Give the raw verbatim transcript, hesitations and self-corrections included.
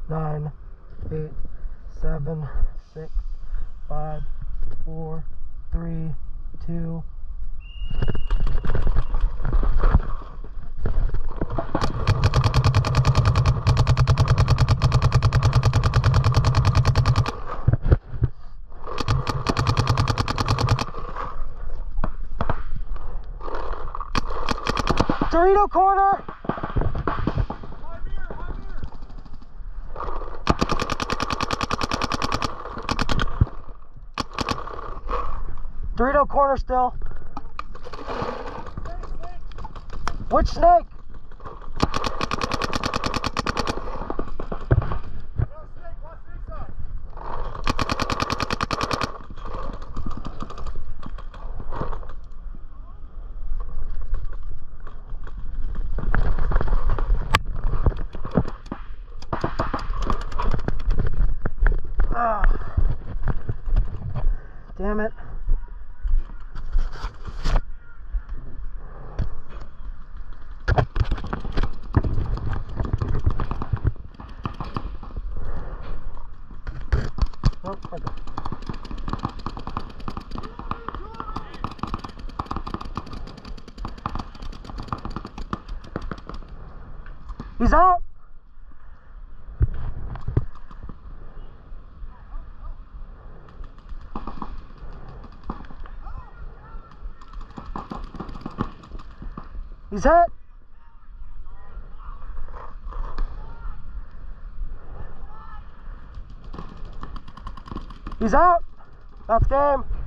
nine, eight, seven, six, five, four, three, two. Dorito corner. Dorito corner still. Which snake? Ah. Damn it. Oh, okay. He's out. He's hit. He's out. That's game.